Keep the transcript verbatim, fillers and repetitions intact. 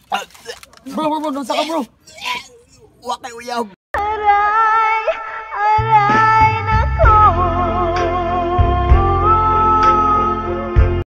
Bro, bro, bro, nasa ka bro? Wa kay uyab.